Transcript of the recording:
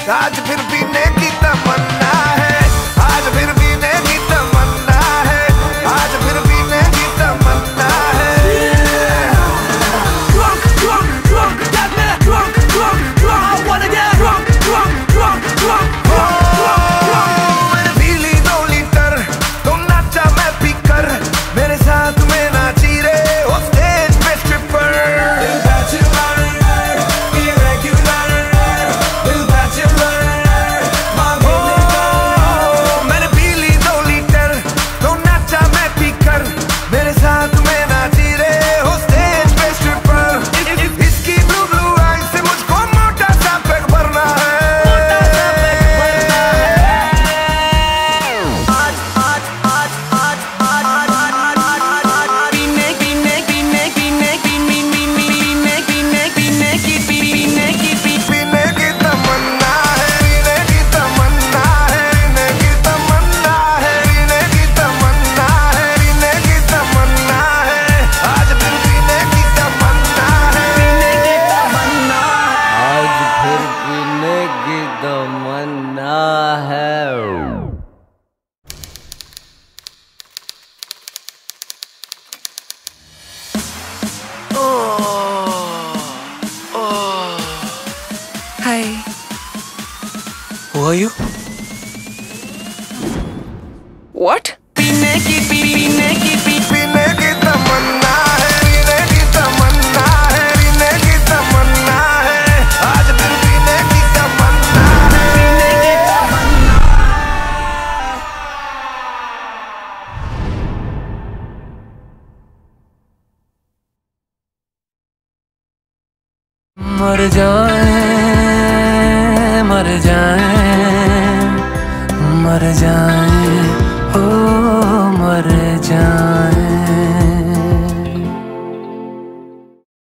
आज फिर पीने की तमन्ना है, आज फिर पीने की तमन्ना है, आज फिर पीने की तमन्ना है। Drunk, drunk, drunk, get me drunk, drunk, drunk. I wanna get drunk, drunk, drunk, drunk, drunk, drunk, drunk. मैंने पी ली 2 लीटर, तो नाचा मैं पीकर, मेरे साथ में नाची रे हो स्टेज पे stripper. Hi. Who are you? What? पीने की तमन्ना है, पीने की तमन्ना है, पीने की तमन्ना है, आज फिर पीने की तमन्ना है, पीने की तमन्ना। मर जाए, मर जाए, मर जाए, ओ मर जाए।